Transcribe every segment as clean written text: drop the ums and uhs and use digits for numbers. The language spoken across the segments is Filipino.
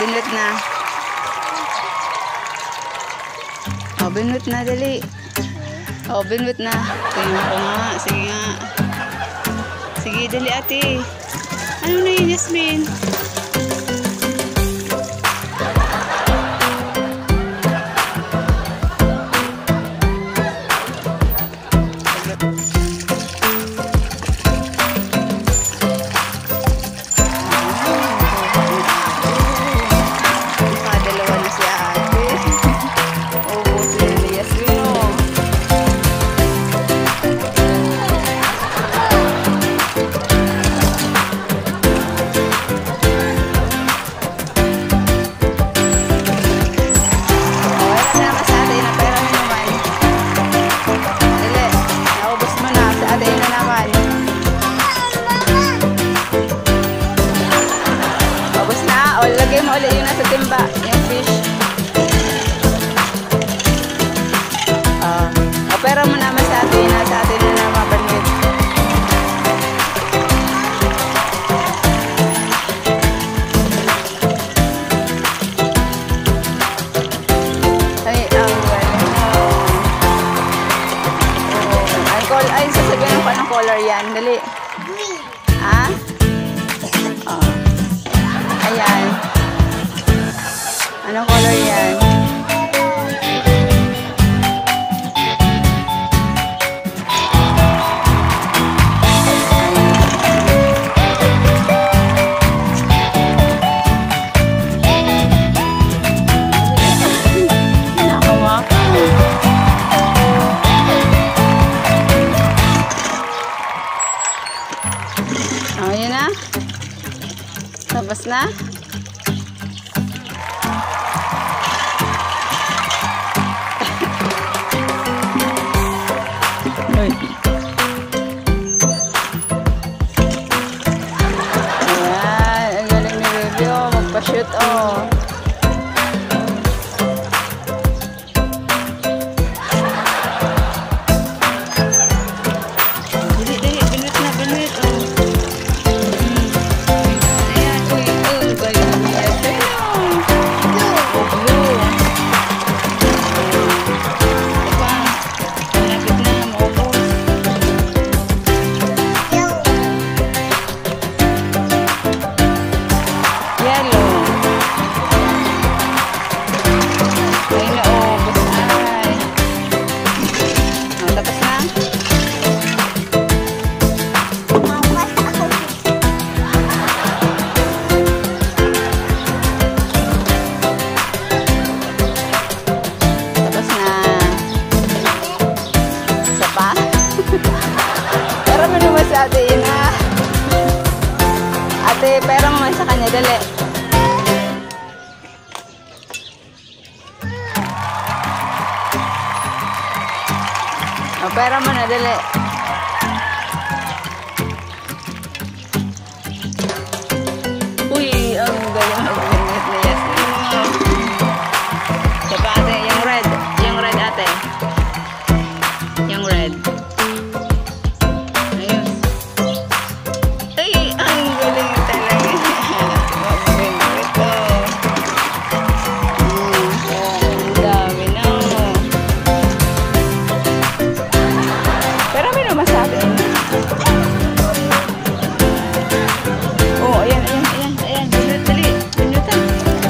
binwit na. Oh, binwit na, dali. Oh, binwit na. Tingnan ko nga. Sige nga. Sige, dali ate. Ano na yun, Yasmin? Lagay mo ulit yung nasa timba, yung fish. Opera mo naman sa atin, nasa atin na naman banwit. Ay, ang galing. Ay, sasabihin ko anong color yan. Dali. Green. Ha? Ayan. Anong color yan? Ayan na. Tapos na. Ayan, ang galing ni Baby, oh. Magpa-shoot, oh. Dali, binwit na, binwit, oh. Ayan, uy, oh, galing niya. Blue. Diba? Malapit na, maubos. Yellow. Ay, naubos. Ay. Oh, tapos na? Tapos na. Isa pa? Pero mo naman sa ate yun, ha? Ate, pero naman sa kanya, dali. O, pero mo na, dali. Uy, ang galing mag-binwit na Yasmin. Saka ate, yung red. Yung red ate. Yung red. Ayun. Ay, ang galing talaga. Mag-binwit ko. Ang dami na. Pero may naman sa atin. Oh, ayan. Binwit, dali. Binwitan.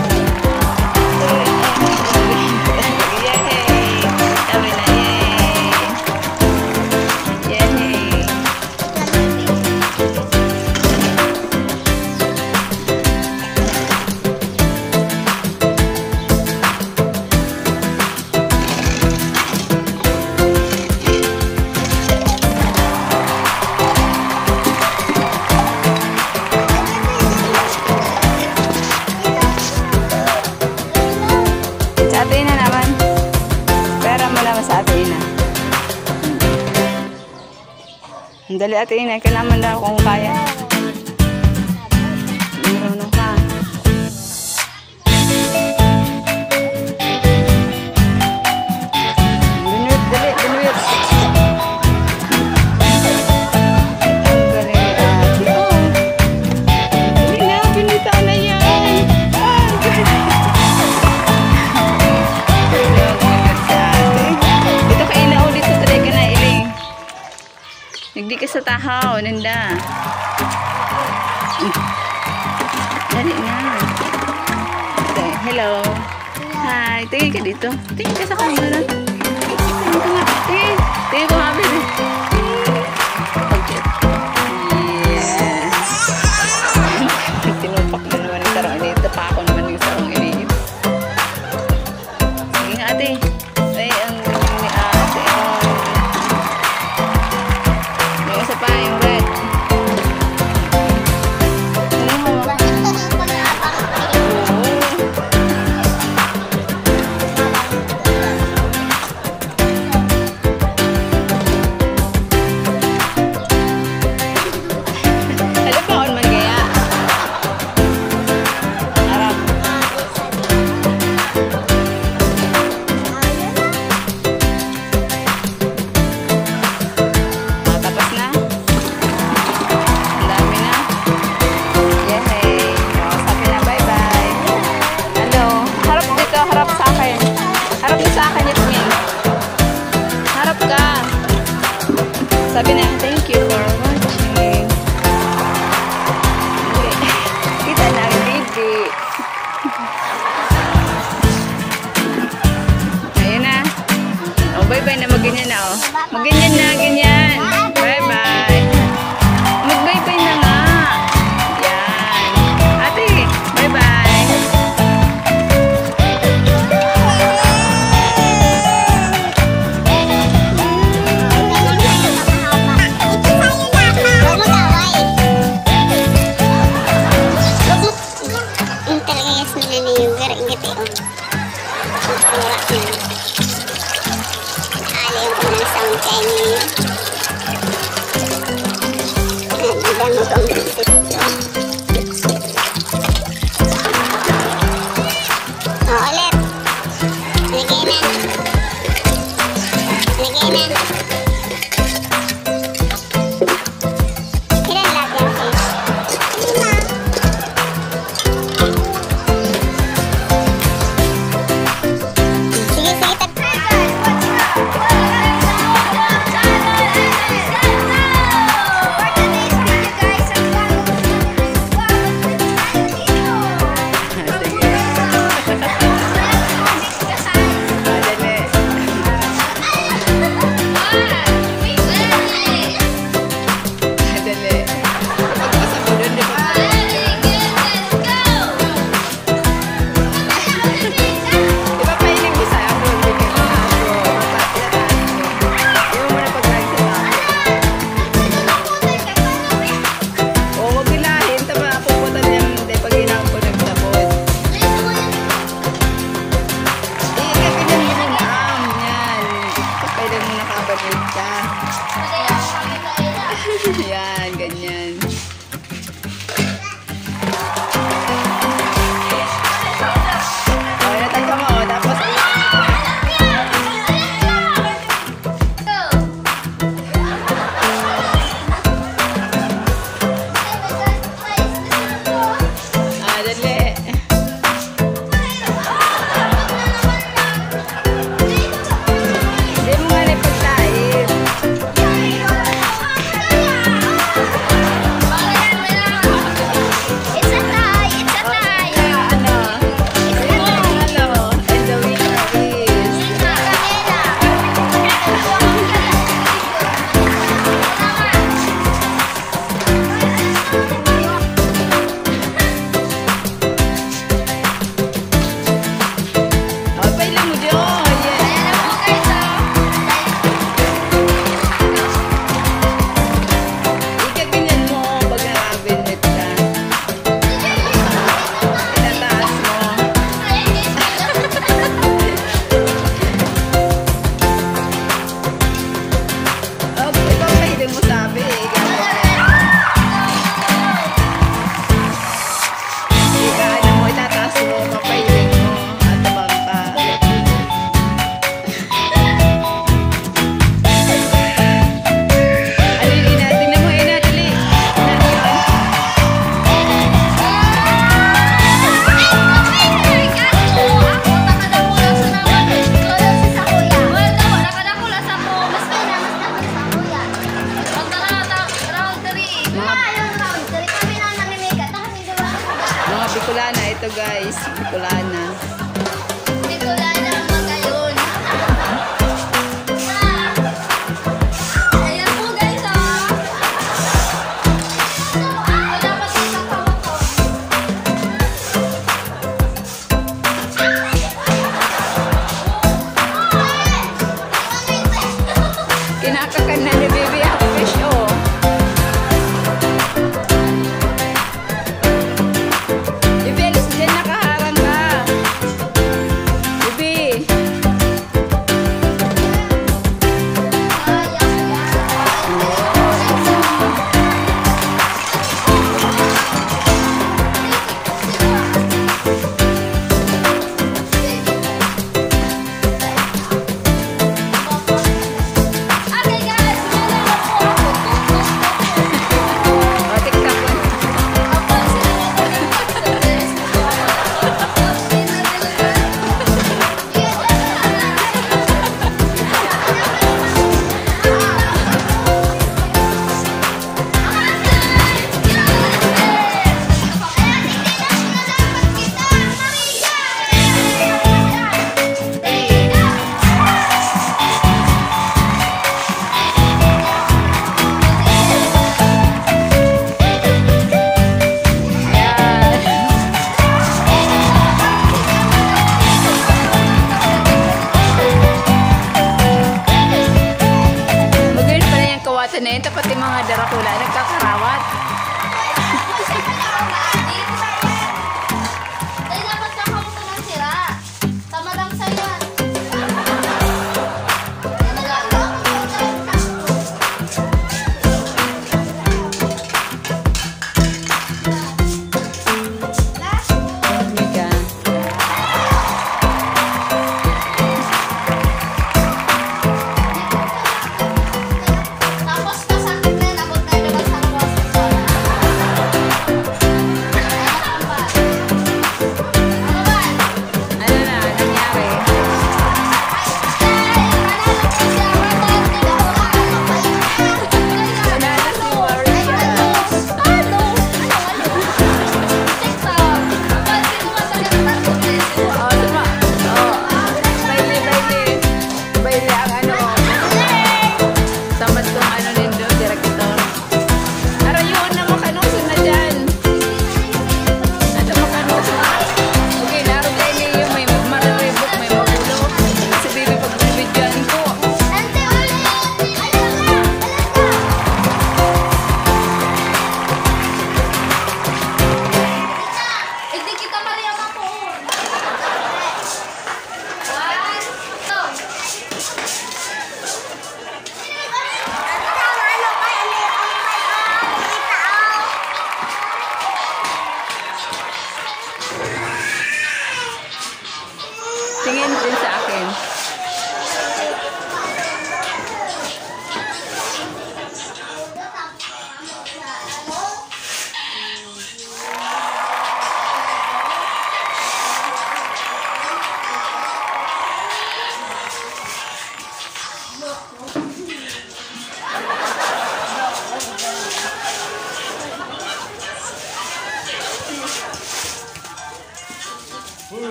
Yay! Dami na, yay! Yay! Sa atin na naman. Pera mo naman sa atin na. Dali atin na. Kailangan daw kung kaya. Marunong ka. Binwit, dali. Binwit. Ang galing ni ate. Dali na. Binwitaan na yan. Ang galing. Digdi ka sa tahaw, Nanda. Dali na. Okay, hello. Hi, tingin ka dito. Tingin ka sa camera. Tingin ka nga. Tingin. Tingin ko nga, baby. Okay. Yes. Tinupak na naman yung sarong ini. Tapa ako naman yung sarong ini. Sige nga, ate. Ay, ang ni ate. Yung isa pa, yung red. Sabi na, thank you for watching. Okay. Kita na ang baby. Ayun na. Oh, bye-bye na. Mag-ganyan na, oh. Mag-ganyan na, ganyan. Bye-bye. Mag-bye-bye na nga. Yan. Ate, bye-bye.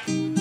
Bye.